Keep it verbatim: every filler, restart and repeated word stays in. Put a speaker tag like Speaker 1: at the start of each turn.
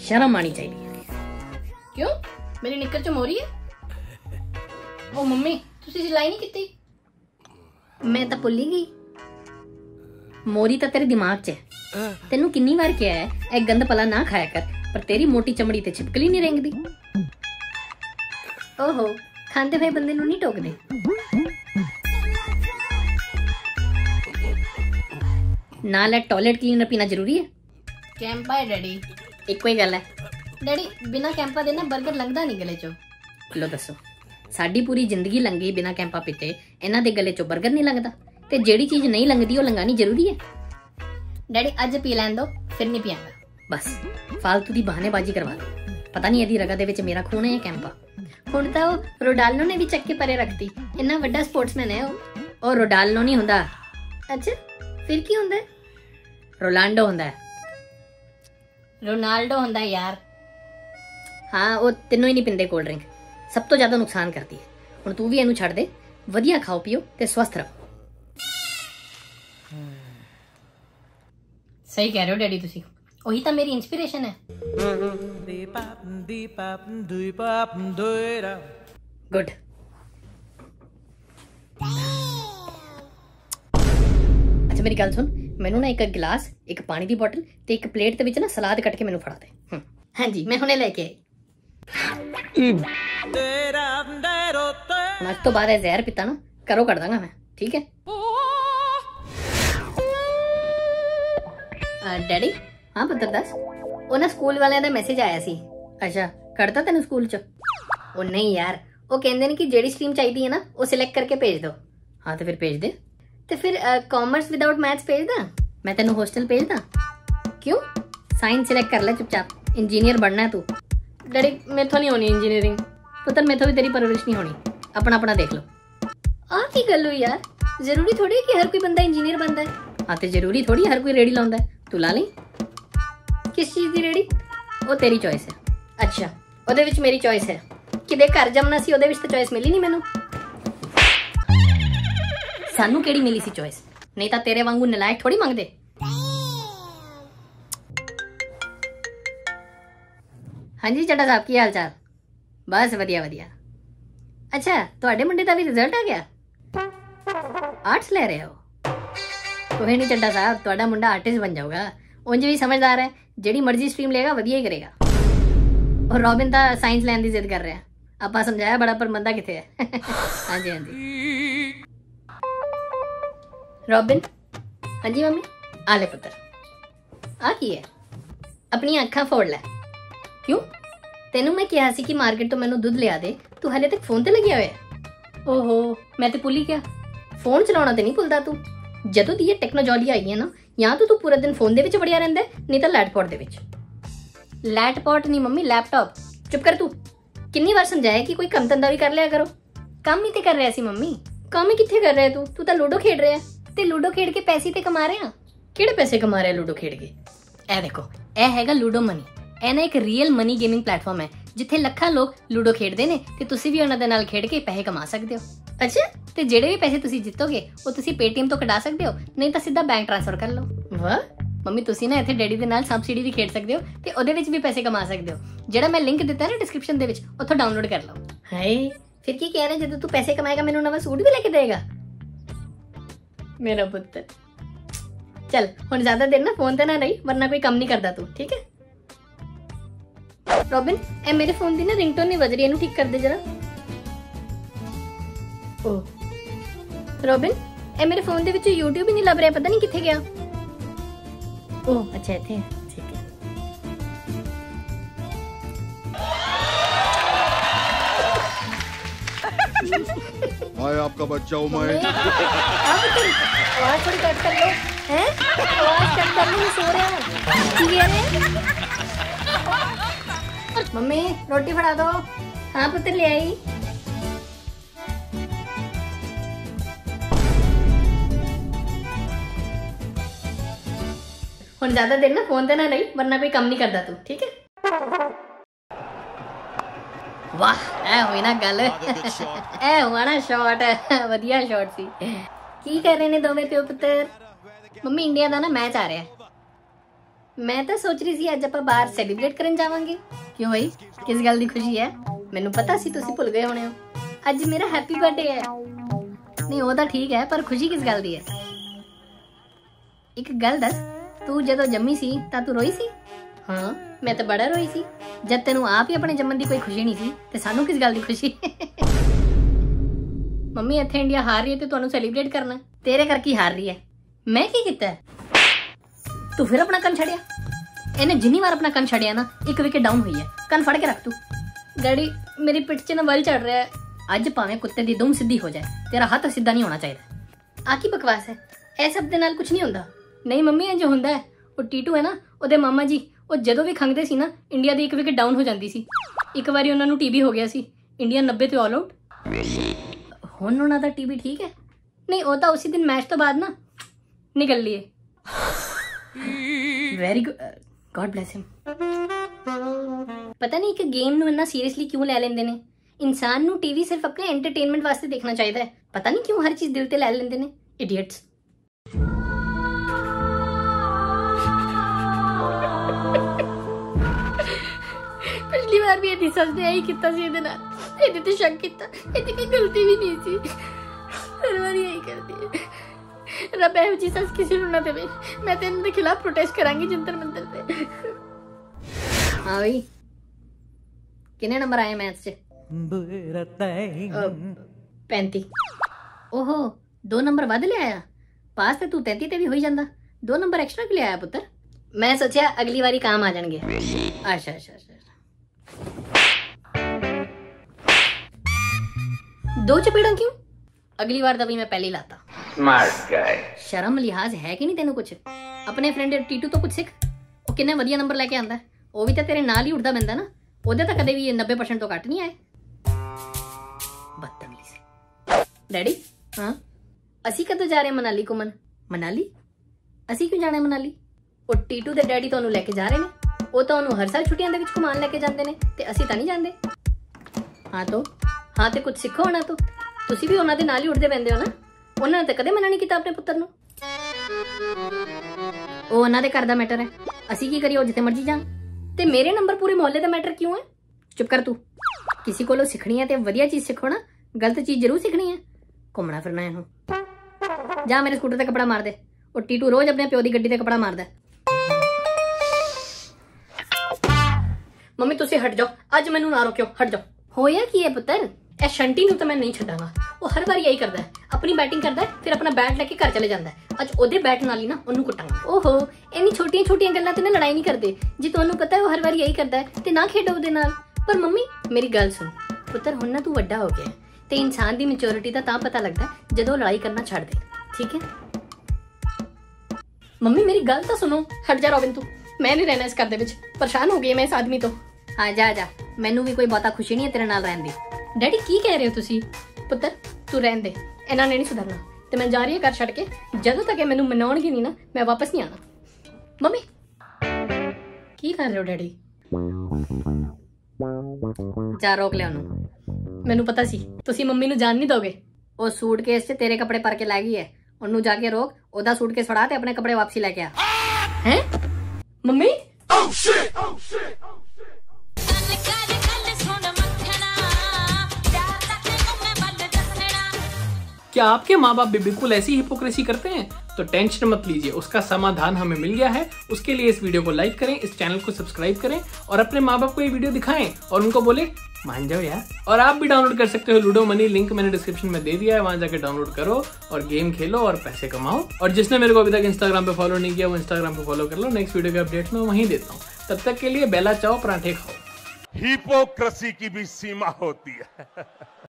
Speaker 1: शर्म आनी चाहिए।
Speaker 2: क्यों मेरी निक्कर च मोरी है? ओ मम्मी तुसी सिलाई नहीं की?
Speaker 1: मैं तो भुल ही गई। मोरी तो तेरे दिमाग च है। तेनू किन्नी बार क्या है एक गंद पला ना खाया कर, पर तेरी मोटी चमड़ी ते छिपकली नहीं रेंगदी। ओहो खांदे हुए बंदे नू नहीं टोकदे। नाल टॉयलेट क्लीनर पीना जरूरी है?
Speaker 2: कैंपा है डैडी।
Speaker 1: एक ही गल है
Speaker 2: डैडी, बिना कैंपा दे ना बर्गर लंघदा नहीं गले चो।
Speaker 1: लो दसो साडी पूरी जिंदगी लंघी बिना कैंपा पीते, इन्हां दे गले चो बर्गर नहीं लंघदा? ते जेड़ी चीज नहीं लंघदी वो लंघानी जरूरी है?
Speaker 2: डैडी अज पी लैन दो फिर नहीं पियांगा।
Speaker 1: बस फालतू दी बहानेबाजी करवा लो। पता नहीं यदि रगा दे विच मेरा खून है या कैंपा। हुण तां ओ रोडाल्डो ने भी चक के परे रखती। इन्ना वड्डा स्पोर्ट्समैन है ओ। ओ रोडाल्डो नहीं हुंदा। अच्छा फिर की हुंदा है? रोनाल्डो हुंदा है।
Speaker 2: रोनाल्डो हुंदा यार।
Speaker 1: हाँ वो तीनों ही नहीं पिंदे कोल्ड ड्रिंक, सब तो ज्यादा नुकसान करती है। हुण तू भी इनू छड़ दे, वधिया खाओ पियो ते स्वस्थ रहो।
Speaker 2: सही कह रहे हो डैडी तुसी, वही तो मेरी इंस्पिरेशन है।
Speaker 1: गुड। अच्छा मेरी गल सुन, मैनू ना एक गिलास, एक पानी की बोतल ते एक प्लेट दे विच ना सलाद कट के मैनू फड़ा दे। हाँ जी मैं हुणे लेके आई। आज तो बाद जहर पीता ना करो कर दांगा मैं, ठीक है? डैडी हाँ पुत्र दस, वो ना स्कूल वाले दा मैसेज आया सी। अच्छा करता तेन स्कूल च? ओ नहीं यार, वो कहंदे ने कि जेड़ी स्ट्रीम चाहिए है ना वो सिलेक्ट करके भेज दो। हाँ तो फिर भेज दे। तो फिर कॉमर्स विदाउट मैथ्स भेज दा? मैं तेन हॉस्टल भेज दा? क्यों? साइंस सिलेक्ट कर ले चुपचाप, इंजीनियर बनना है तू।
Speaker 2: डैडी मेथों नहीं होनी इंजीनियरिंग।
Speaker 1: पुत्र मेथों भी तेरी परवरिश नहीं होनी, अपना अपना देख लो।
Speaker 2: आ की गल हुई यार, जरूरी थोड़ी है कि हर कोई बंदा इंजीनियर बनता है।
Speaker 1: हाँ तो जरूरी थोड़ी हर कोई रेडी लाउंदा है, तू ला ली।
Speaker 2: किस चीज की रेडी?
Speaker 1: वो तेरी चॉइस है।
Speaker 2: अच्छा ओदे विच मेरी चॉइस है? किदे घर जमना सी ओदे विच तो चॉइस मिली नहीं मैनू।
Speaker 1: सानू केड़ी मिली सी चॉइस? नहीं तो तेरे वांगू नलायक थोड़ी मंगदे। हाँ जी चड्डा साहब की हाल चाल? बस वधिया वधिया। अच्छा तुहाडे मुंडे दा भी रिजल्ट आ गया? आर्ट्स ले रहे हो? कोई नहीं चड्डा साहब, तुहाडा मुंडा आर्टिस्ट बन जाऊगा। उंज भी समझदार है, जेड़ी मर्जी स्ट्रीम लेगा वधिया ही करेगा। और रॉबिन ता साइंस लैन दी जिद कर रहा है, आपा समझाया बड़ा पर मंदा किथे है। हाँ जी हाँ जी। रॉबिन हाँ जी मम्मी। आ ले पुत्र, आ की है? अपनी अखा फोड़ लै। क्यों? तेनू मैं कहा सी कि मार्केट तो मैनू दुध लिया दे, तू हले तक फोन ते लग्या होया। ओहो मैं तो भुल ही गया, फोन चलाना तो नहीं भुलदा तू। जदों दी ये टेक्नोलॉजी आई है ना, या तो तू पूरा दिन फोन दे विच वड़िया रहिंदा है, नहीं तो लैपटॉप दे विच। लैपटॉप नहीं मम्मी लैपटॉप। चुप कर तू। कितनी बार समझाया कि कोई कम धंधा भी कर लिया करो। काम ही ते कर रहा सी मम्मी। काम ही कित्थे कर रहा है तू? तू तो लूडो खेड रहा है ते लूडो खेड के पैसे ते कमा रहे हैं। किहड़े पैसे कमा रहे लूडो खेड के? ए देखो ए हैगा लूडो मनी। ਇਹ ਨਾ ਇੱਕ ਰੀਅਲ ਮਨੀ ਗੇਮਿੰਗ ਪਲੇਟਫਾਰਮ ਹੈ ਜਿੱਥੇ ਲੱਖਾਂ ਲੋਕ ਲੂਡੋ ਖੇਡਦੇ ਨੇ ਤੇ ਤੁਸੀਂ ਵੀ ਉਹਨਾਂ ਦੇ ਨਾਲ ਖੇਡ ਕੇ ਪੈਸੇ ਕਮਾ ਸਕਦੇ ਹੋ। ਅੱਛਾ ਤੇ ਜਿਹੜੇ ਵੀ ਪੈਸੇ ਤੁਸੀਂ ਜਿੱਤੋਗੇ ਉਹ ਤੁਸੀਂ ਪੇਟੀਐਮ ਤੋਂ ਕਢਾ ਸਕਦੇ ਹੋ, ਨਹੀਂ ਤਾਂ ਸਿੱਧਾ ਬੈਂਕ ਟ੍ਰਾਂਸਫਰ ਕਰ ਲਓ। ਵਾਹ ਮੰਮੀ ਤੁਸੀਂ ਨਾ ਇੱਥੇ ਡੈਡੀ ਦੇ ਨਾਲ ਸਬਸਿਡੀ ਵੀ ਖੇਡ ਸਕਦੇ ਹੋ ਤੇ ਉਹਦੇ ਵਿੱਚ ਵੀ ਪੈਸੇ ਕਮਾ ਸਕਦੇ ਹੋ। ਜਿਹੜਾ ਮੈਂ ਲਿੰਕ ਦਿੱਤਾ ਨਾ ਡਿਸਕ੍ਰਿਪਸ਼ਨ ਦੇ ਵਿੱਚ ਉੱਥੋਂ ਡਾਊਨਲੋਡ ਕਰ ਲਓ। ਹਾਏ ਫਿਰ ਕੀ ਕਹਿ ਰਹੇ, ਜਦੋਂ ਤੂੰ ਪੈਸੇ ਕਮਾਏਗਾ ਮੈਨੂੰ ਨਵਾਂ ਸੂਟ ਵੀ ਲੈ ਕੇ ਦੇਗਾ ਮੇਰਾ ਪੁੱਤ। ਚੱਲ ਹੁਣ ਜ਼ਿਆਦਾ ਦੇਰ ਨਾ ਫੋਨ ਤੇ ਨਾ ਰਹੀ, ਵਰਨਾ ਕੋਈ ਕੰਮ ਨਹੀਂ ਕਰਦਾ ਤੂੰ, ਠੀਕ ਹੈ? रॉबिन ए मेरे फोन दी ना रिंगटोन नहीं बज रही, इनू ठीक कर दे जरा। ओ रॉबिन ए मेरे फोन दे विच यूट्यूब ही नहीं लभ रहा, पता नहीं किथे गया। ओ अच्छा इथे ठीक है।
Speaker 3: हाय आपका बच्चा हूं मैं।
Speaker 2: आवाज थोड़ी कट कर लो, हैं? आवाज कट कर लो, मैं सो रहा हूं। ठीक है मम्मी रोटी फड़ा दो। हाँ पुत्र ले आई। हुण ज्यादा देर ना फोन ते ना रही, वरना कोई काम नहीं करता तू, ठीक है? वाह ए हुई ना गल। ए हुआ ना शॉट, वधिया शॉट सी। की कर रहे ने दोवें प्यो पुत्र? मम्मी इंडिया दा ना मैच आ रहा है,
Speaker 1: मैं तो सोच रही सी ਅੱਜ ਆਪਾਂ ਬਾਹਰ ਸੈਲੀਬ੍ਰੇਟ ਕਰਨ ਜਾਵਾਂਗੇ। ਕਿਉਂ ਬਈ ਕਿਸ ਗੱਲ ਦੀ ਖੁਸ਼ੀ ਹੈ? ਮੈਨੂੰ ਪਤਾ ਸੀ ਤੁਸੀਂ ਭੁੱਲ ਗਏ ਹੋਣੇ ਹੋ। ਅੱਜ ਮੇਰਾ ਹੈਪੀ ਬਰਥਡੇ ਹੈ। ਨਹੀਂ ਉਹ ਤਾਂ ਠੀਕ ਹੈ ਪਰ ਖੁਸ਼ੀ ਕਿਸ ਗੱਲ ਦੀ ਹੈ? ਇੱਕ ਗੱਲ ਦੱਸ, ਤੂੰ ਜਦੋਂ ਜੰਮੀ ਸੀ ਤਾਂ ਤੂੰ ਰੋਈ ਸੀ? ਹਾਂ ਮੈਂ ਤਾਂ ਬੜਾ ਰੋਈ ਸੀ। ਜਦ ਤੈਨੂੰ ਆਪ ਹੀ ਆਪਣੇ ਜੰਮਣ ਦੀ ਕੋਈ ਖੁਸ਼ੀ ਨਹੀਂ ਸੀ ਤੇ ਸਾਨੂੰ ਕਿਸ ਗੱਲ ਦੀ ਖੁਸ਼ੀ? ਮੰਮੀ ਇੱਥੇ ਇੰਡੀਆ ਹਾਰ ਰਹੀ ਹੈ ਤੇ ਤੁਹਾਨੂੰ ਸੈਲੀਬ੍ਰੇਟ ਕਰਨਾ। ਤੇਰੇ ਕਰਕੇ ਹਾਰ ਰਹੀ ਹੈ। ਮੈਂ ਕੀ ਕੀਤਾ? ਤੂੰ ਫਿਰ ਆਪਣਾ ਕੰਨ ਛੜਿਆ। ਇਹਨੇ ਜਿੰਨੀ ਵਾਰ ਆਪਣਾ ਕੰਨ ਛੜਿਆ ਨਾ ਇੱਕ ਵਿਕਟ ਡਾਊਨ ਹੋਈ ਹੈ। ਕੰਨ ਫੜ ਕੇ ਰੱਖ ਤੂੰ। ਡੈਡੀ ਮੇਰੀ ਪਿੱਠ 'ਚ ਨਾ ਵੱਲ ਚੜ ਰਿਹਾ ਹੈ। ਅੱਜ ਭਾਵੇਂ ਕੁੱਤੇ ਦੀ ਦੁਮ ਸਿੱਧੀ ਹੋ ਜਾਏ ਤੇਰਾ ਹੱਥ ਸਿੱਧਾ ਨਹੀਂ ਹੋਣਾ ਚਾਹੀਦਾ। ਆ ਕੀ ਬਕਵਾਸ ਹੈ? ਇਹ ਸਭ ਦੇ ਨਾਲ ਕੁਝ ਨਹੀਂ ਹੁੰਦਾ। ਨਹੀਂ ਮੰਮੀ ਇਹ ਜੋ ਹੁੰਦਾ ਹੈ ਉਹ ਟੀਟੂ ਹੈ ਨਾ ਉਹਦੇ ਮਾਮਾ ਜੀ, ਉਹ ਜਦੋਂ ਵੀ ਖੰਗਦੇ ਸੀ ਨਾ ਇੰਡੀਆ ਦੀ ਇੱਕ ਵਿਕਟ ਡਾਊਨ ਹੋ ਜਾਂਦੀ ਸੀ। ਇੱਕ ਵਾਰੀ ਉਹਨਾਂ ਨੂੰ ਟੀਬੀ ਹੋ ਗਿਆ ਸੀ। ਇੰਡੀਆ ਨੱਬੇ ਤੇ ਆਲ ਆਊਟ। ਹੁਣ ਉਹਨਾਂ ਦਾ ਟੀਬੀ ਠੀਕ ਹੈ? ਨਹੀਂ ਉਹ ਤਾਂ ਉਸੇ ਦਿਨ ਮੈਚ ਤੋਂ ਬਾਅਦ ਨਾ ਨਿਕਲ लिए। Very good, God bless him. ਪਤਾ ਨਹੀਂ ਇੱਕ ਗੇਮ ਨੂੰ ਇੰਨਾ ਸੀਰੀਅਸਲੀ ਕਿਉਂ ਲੈ ਲੈਂਦੇ ਨੇ। ਇਨਸਾਨ ਨੂੰ ਟੀਵੀ ਸਿਰਫ ਆਪਣੇ ਐਂਟਰਟੇਨਮੈਂਟ ਵਾਸਤੇ ਦੇਖਣਾ ਚਾਹੀਦਾ ਹੈ। ਪਤਾ ਨਹੀਂ ਕਿਉਂ ਹਰ ਚੀਜ਼ ਦਿਲ ਤੇ ਲੈ ਲੈਂਦੇ ਨੇ, ਇਡੀਅਟਸ। ਪਿਛਲੀ ਵਾਰ ਵੀ ਇਹਦੀ ਸੱਸ ਨੇ ਇਹੀ ਕੀਤਾ ਸੀ ਇਹਦੇ ਨਾਲ। ਇਹਦੇ ਤੇ ਸ਼ੱਕ ਕੀਤਾ, ਇਹਦੀ ਕੋਈ ਗਲਤੀ ਵੀ ਨਹੀਂ ਸੀ। ਹਰ ਵਾਰੀ ਇਹੀ ਕਰਦੀ ਹੈ। ਰੱਬ ਇਹੋ ਜਿਹੀ ਸੱਸ ਕਿਸੇ ਨੂੰ ਨਾ ਦੇਵੇ। ਮੈਂ ਤੇ ਇਹਨਾਂ ਦੇ ਖਿਲਾਫ ਪ੍ਰੋਟੈਸਟ ਕਰਾਂਗੀ ਜੰਤਰ ਮੰਤਰ ਤੇ। ਹਾਂ ਬਈ ਕਿੰਨੇ ਨੰਬਰ ਆਏ ਮੈਥ 'ਚ? ਪੈਂਤੀ। ਓਹੋ ਦੋ ਨੰਬਰ ਵੱਧ ਲਿਆਇਆ। ਪਾਸ ਤੇ ਤੂੰ ਤੈਂਤੀ ਤੇ ਵੀ ਹੋਈ ਜਾਂਦਾ, ਦੋ ਨੰਬਰ ਐਕਸਟਰਾ ਕਿ ਲਿਆਇਆ ਪੁੱਤਰ? ਮੈਂ ਸੋਚਿਆ ਅਗਲੀ ਵਾਰੀ ਕੰਮ ਆ ਜਾਣਗੇ। ਅੱਛਾ ਅੱਛਾ ਅੱਛਾ। ਦੋ ਚਪੇੜਾਂ ਕਿਉਂ? ਅਗਲੀ ਵਾਰ ਦਾ ਵੀ ਮੈਂ ਪਹਿਲੇ ਹੀ ਲਾਤਾ। Smart guy. शर्म लिहाज है कि नहीं तेनू कुछ? अपने फ्रेंड टीटू तो कुछ सीख। वो किन्ने वधिया नंबर लेके आंदा है। वो भी तो तेरे नाल ही उड़दा बंदा ना। ओदे तो कदे भी नब्बे परसेंट तो घट नहीं आए। बदतमीज। डैडी हाँ असी कदों जा रहे मनाली घूमन? मनाली? असी क्यों जाना मनाली? वो टीटू दे डैडी तो लेके जा रहे हैं। वो तो उन्होंने हर साल छुट्टियां दे विच घुमान लेके जांदे ने ते असी तां नहीं जांदे। हाँ तो हाँ तो कुछ सीखो होना। तो तुसी भी उन्हां दे नाल ही उड़दे पैंदे हो ना। ਉਹਨਾਂ ਨੇ ਤਾਂ ਕਦੇ ਮਨਾ ਨਹੀਂ ਕੀਤਾ ਆਪਣੇ ਪੁੱਤਰ ਨੂੰ। ਉਹ ਉਹਨਾਂ ਦੇ ਘਰ ਦਾ ਮੈਟਰ ਹੈ। ਅਸੀਂ ਕੀ ਕਰੀਏ? ਉਹ ਜਿੱਥੇ ਮਰਜੀ ਜਾਣ। ਤੇ ਮੇਰੇ ਨੰਬਰ ਪੂਰੇ ਮੁਹੱਲੇ ਦਾ ਮੈਟਰ ਕਿਉਂ ਹੈ? ਚੁੱਪ ਕਰ ਤੂੰ। ਕਿਸੇ ਕੋਲੋਂ ਸਿੱਖਣੀ ਹੈ ਤੇ ਵਧੀਆ ਚੀਜ਼ ਸਿੱਖੋ ਨਾ, ਗਲਤ ਚੀਜ਼ ਜ਼ਰੂਰ ਸਿੱਖਣੀ ਹੈ। ਘੁੰਮਣਾ ਫਿਰਨਾ ਇਹਨੂੰ। ਜਾ ਮੇਰੇ ਸਕੂਟਰ ਤੇ ਕੱਪੜਾ ਮਾਰ ਦੇ। ਉਹ ਟੀਟੂ ਰੋਜ਼ ਆਪਣੇ ਪਿਓ ਦੀ ਗੱਡੀ ਤੇ ਕੱਪੜਾ ਮਾਰਦਾ। ਮੰਮੀ ਤੁਸੀਂ ਹਟ ਜਾਓ, ਅੱਜ ਮੈਨੂੰ ਨਾ ਰੋਕਿਓ, ਹਟ ਜਾਓ। ਹੋਇਆ ਕੀ ਹੈ ਪੁੱਤਰ? ਇਹ ਸ਼ੰਟੀ ਨੂੰ ਤਾਂ ਮੈਂ ਨਹੀਂ ਛੱਡਾਂਗਾ। ਉਹ ਹਰ ਵਾਰੀ ਇਹੀ ਕਰਦਾ ਹੈ, ਆਪਣੀ ਬੈਟਿੰਗ ਕਰਦਾ ਹੈ ਫਿਰ ਆਪਣਾ ਬੈਟ ਲੈ ਕੇ ਘਰ ਚਲੇ ਜਾਂਦਾ ਹੈ। ਅੱਜ ਉਹਦੇ ਬੈਟ ਨਾਲ ਹੀ ਨਾ ਉਹਨੂੰ ਕੁੱਟਾਂਗਾ। ਓਹੋ ਇੰਨੀ ਛੋਟੀਆਂ ਛੋਟੀਆਂ ਗੱਲਾਂ ਤੇ ਨਾ ਲੜਾਈ ਨਹੀਂ ਕਰਦੇ। ਜੇ ਤੁਹਾਨੂੰ ਪਤਾ ਹੈ ਉਹ ਹਰ ਵਾਰੀ ਇਹੀ ਕਰਦਾ ਹੈ ਤੇ ਨਾ ਖੇਡੋ ਉਹਦੇ ਨਾਲ। ਪਰ ਮੰਮੀ ਮੇਰੀ ਗੱਲ ਸੁਣ ਪੁੱਤਰ, ਹੁਣ ਨਾ ਤੂੰ ਵੱਡਾ ਹੋ ਗਿਆ ਤੇ ਇਨਸਾਨ ਦੀ ਮੈਚੁਰਿਟੀ ਦਾ ਤਾਂ ਪਤਾ ਲੱਗਦਾ ਜਦੋਂ ਲੜਾਈ ਕਰਨਾ ਛੱਡ ਦੇ, ਠੀਕ ਹੈ? ਮੰਮੀ ਮੇਰੀ ਗੱਲ ਤਾਂ ਸੁਣੋ। ਹਟ ਜਾ ਰੋਬਿਨ ਤੂੰ। ਮੈਂ ਨਹੀਂ ਰਹਿਣਾ ਇਸ ਘਰ ਦੇ ਵਿੱਚ। ਪਰੇਸ਼ਾਨ ਹੋ ਗਈ ਮੈਂ ਇਸ ਆਦਮੀ ਤੋਂ। ਹਾਂ ਜਾ ਜਾ, ਮੈਨੂੰ ਵੀ ਕੋਈ ਬਹੁਤਾ ਖੁਸ਼ੀ ਨਹੀਂ ਹੈ ਤੇਰੇ ਨਾਲ ਰਹਿਣ ਦੀ। ਡੈਡੀ ਕੀ ਕਹਿ ਰਹੇ ਹੋ ਤੁਸੀਂ? ਪੁੱਤਰ ਤੂੰ ਰਹਿਣ ਦੇ, ਇਹਨਾਂ ਨੇ ਨਹੀਂ ਸੁਧਰਨਾ ਤੇ ਮੈਂ ਜਾ ਰਹੀ ਹਾਂ ਘਰ ਛੱਡ ਕੇ। ਜਦੋਂ ਤੱਕ ਇਹ ਮੈਨੂੰ ਮਨਾਉਣਗੇ ਨਹੀਂ ਨਾ ਮੈਂ ਵਾਪਸ ਨਹੀਂ ਆਣਾ। ਮੰਮੀ ਕੀ ਕਰ ਰਹੇ ਹੋ ਡੈਡੀ? ਜਾ ਰੋਕ ਲਿਆ ਉਹਨੂੰ। ਮੈਨੂੰ ਪਤਾ ਸੀ ਤੁਸੀਂ ਮੰਮੀ ਨੂੰ ਜਾਣ ਨਹੀਂ ਦੋਗੇ। ਉਹ ਸੂਟਕੇਸ 'ਚ ਤੇਰੇ ਕੱਪੜੇ ਭਰ ਕੇ ਲੈ ਗਈ ਹੈ। ਉਹਨੂੰ ਜਾ ਕੇ ਰੋਕ, ਉਹਦਾ ਸੂਟਕੇਸ ਫੜਾ ਤੇ ਆਪਣੇ ਕੱਪੜੇ ਵਾਪਸੀ ਲੈ ਕੇ ਆ। ਹੈ ਮੰਮੀ?
Speaker 4: क्या आपके माँ बाप भी बिल्कुल ऐसी हिपोक्रेसी करते हैं? तो टेंशन मत लीजिए, उसका समाधान हमें मिल गया है। उसके लिए इस वीडियो को लाइक करें, इस चैनल को सब्सक्राइब करें और अपने माँ बाप को ये वीडियो दिखाएं और उनको बोले मान जाओ यार। और आप भी डाउनलोड कर सकते हो लूडो मनी, लिंक मैंने डिस्क्रिप्शन में दे दिया है, वहां जाकर डाउनलोड करो और गेम खेलो और पैसे कमाओ। और जिसने मेरे को अभी तक इंस्टाग्राम पे फॉलो नहीं किया वो इंस्टाग्राम पे फॉलो कर लो। नेक्स्ट वीडियो के अपडेट्स मैं वहीं देता हूँ। तब तक के लिए बेला चाओ, पराठे खाओ।
Speaker 5: हिपोक्रेसी की भी सीमा होती है।